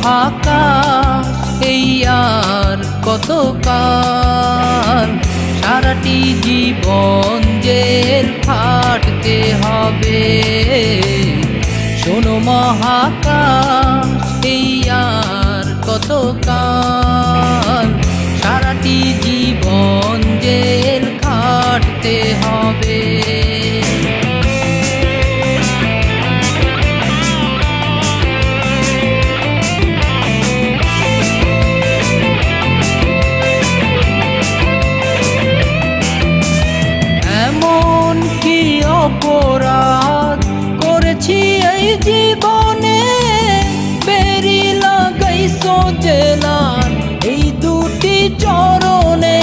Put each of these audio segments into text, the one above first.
মহাকাশ এই আর কতকাল, সারাটি জীবন জেল খাটতে হবে। শোনো মহাকাশ এই আর কতকাল, সারাটি জীবন জেল খাটতে হবে। এমন কি অপরাধ করেছি এই জীবনে, বেরি লাগাইছো জেলার এই দুটি চরণে।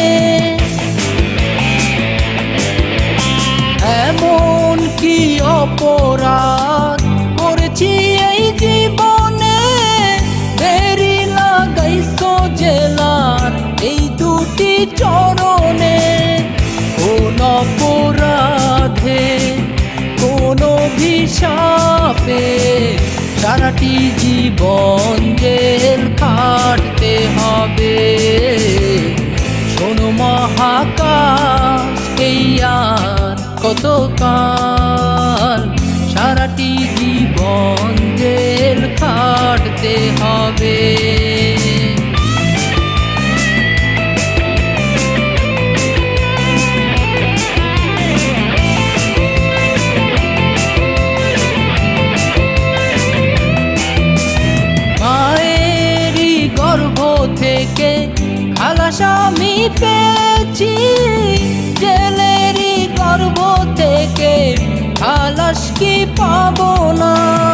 এমন কি অপরাধ করেছি এই জীবনে, বেরি লাগাইছো জেলার এই দুটি চরণে। কোন অপরাধে কোন অভিশাপে সারাটি জীবন জেল খাটতে হবে। শোনো মহাকাশ এই আর কতকাল, সারাটি জীবন জেল খাটতে হবে। থেকে খালাস আমি পেয়েছি, জেলেরই গর্ভ থেকে খালাস কি পাবো না।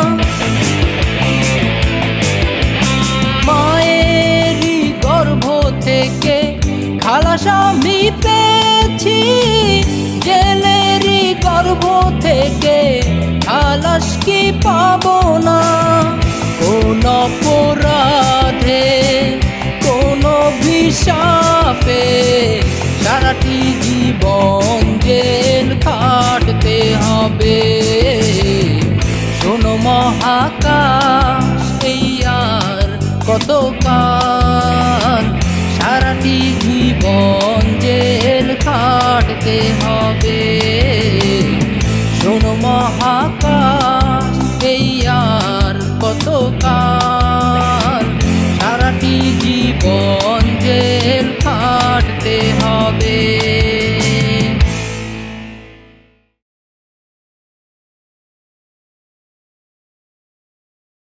মায়েরই গর্ভ থেকে খালাস আমি পেয়েছি, জেলেরই গর্ভ থেকে খালাস কি পাবো না। কোন অপরাধে কোন অভিশাপে সারাটি জীবন জেল খাটতে হবে। শোনো মহাকাশ এই আর কতকাল, সারাটি জীবন জেল খাটতে হবে। শোনো মহাকাশ